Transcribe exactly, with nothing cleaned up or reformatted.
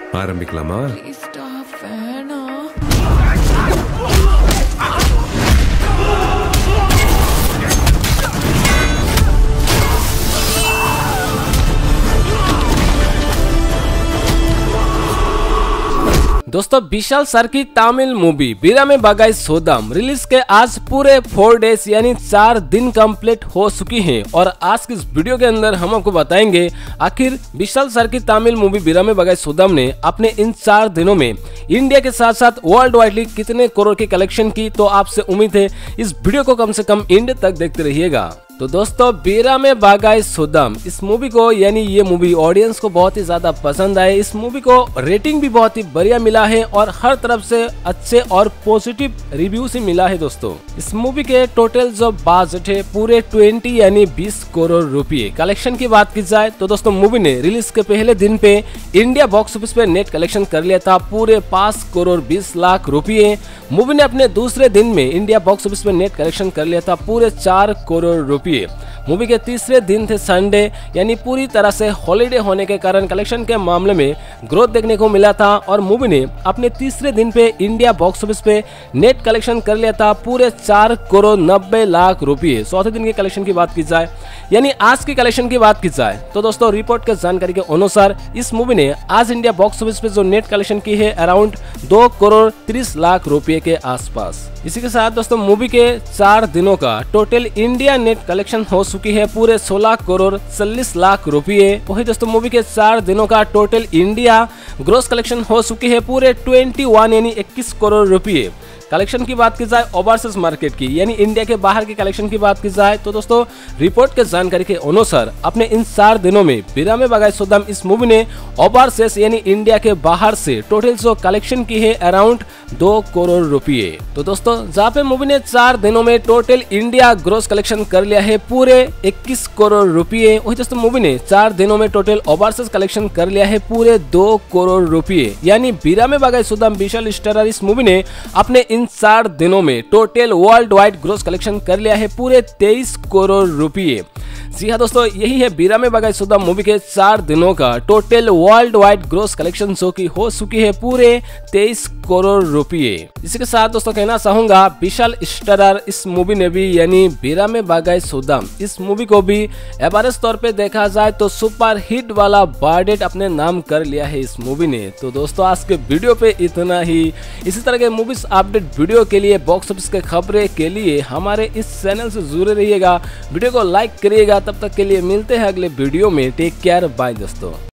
ஆரம்பிக்கலாமா? दोस्तों विशाल सर की तमिल मूवी बीरामे बगाई सोदाम रिलीज के आज पूरे फोर डेज यानी चार दिन कंप्लीट हो चुकी हैं और आज की इस वीडियो के अंदर हम आपको बताएंगे आखिर विशाल सर की तमिल मूवी बीरामे बगाई सोदाम ने अपने इन चार दिनों में इंडिया के साथ साथ वर्ल्ड वाइडली कितने करोड़ की कलेक्शन की। तो आपसे उम्मीद है इस वीडियो को कम से कम एंड तक देखते रहिएगा। तो दोस्तों बीरामे बगाई सोदाम इस मूवी को यानी ये मूवी ऑडियंस को बहुत ही ज्यादा पसंद आए। इस मूवी को रेटिंग भी बहुत ही बढ़िया मिला है और हर तरफ से अच्छे और पॉजिटिव रिव्यू से मिला है। दोस्तों इस मूवी के टोटल जो बजट है पूरे बीस यानी बीस करोड़ रुपए। कलेक्शन की बात की जाए तो दोस्तों मूवी ने रिलीज के पहले दिन पे इंडिया बॉक्स ऑफिस पे नेट कलेक्शन कर लिया था पूरे पाँच करोड़ बीस लाख रुपए। मूवी ने अपने दूसरे दिन में इंडिया बॉक्स ऑफिस पे नेट कलेक्शन कर लिया था पूरे चार करोड़ रुपए। मूवी के तीसरे दिन थे संडे यानी पूरी तरह से हॉलिडे होने के कारण कलेक्शन के मामले में ग्रोथ देखने को मिला था और मूवी ने अपने तीसरे दिन पे इंडिया बॉक्स ऑफिस पे नेट कलेक्शन कर लिया था पूरे चार करोड़ नब्बे लाख रुपए। चौथे दिन के कलेक्शन की बात की जाए यानी आज की कलेक्शन की बात की जाए तो दोस्तों रिपोर्ट के जानकारी के अनुसार इस मूवी ने आज इंडिया बॉक्स ऑफिस पे जो नेट कलेक्शन की है अराउंड दो करोड़ तीस लाख रुपए के आसपास। इसी के साथ दोस्तों मूवी के चार दिनों का टोटल इंडिया नेट कलेक्शन हो चुकी है पूरे सोलह करोड़ चालीस लाख रुपए। वही दोस्तों मूवी के चार दिनों का टोटल इंडिया ग्रोस कलेक्शन हो चुकी है पूरे इक्कीस यानी इक्कीस करोड़ रुपए। कलेक्शन की बात की जाए ओवरसीज मार्केट की यानी इंडिया के बाहर की कलेक्शन की बात की जाए तो दोस्तों रिपोर्ट के जानकारी के अनुसार अपने इन चार दिनों में बीरामे बगाई सोदाम इस मूवी ने ओवरसीज यानी इंडिया के बाहर से टोटल जो कलेक्शन की है अराउंड दो करोड़ रुपए। तो दोस्तों जहाँ पे मूवी ने चार दिनों में टोटल इंडिया ग्रोस कलेक्शन कर लिया है पूरे इक्कीस करोड़ रुपए। वही दोस्तों मूवी ने चार दिनों में टोटल ओवरसीज कलेक्शन कर लिया है पूरे दो करोड़ रुपए यानी बीरामे बगाई सोदाम विशाल स्टारर इस मूवी ने अपने इन चार दिनों में total world wide gross collection कर लिया है पूरे तेईस करोड़ रुपए। जी हाँ दोस्तों यही है बीरामे बगाई सोदाम मूवी के चार दिनों का total world wide gross collection जो की हो चुकी है पूरे तेईस करोड़ रुपए। इसी के साथ दोस्तों कहना चाहूंगा विशाल स्टारर इस मूवी ने भी यानी बीरामे बगाई सोदाम इस मूवी को भी एवरेज तौर पे देखा जाए तो सुपर हिट वाला बजट अपने नाम कर लिया है इस मूवी ने। तो दोस्तों आज के वीडियो पे इतना ही। इसी तरह के मूवीज अपडेट वीडियो के लिए बॉक्स ऑफिस के खबरें के लिए हमारे इस चैनल से जुड़े रहिएगा। वीडियो को लाइक करिएगा। तब तक के लिए मिलते हैं अगले वीडियो में। टेक केयर बाय दोस्तों।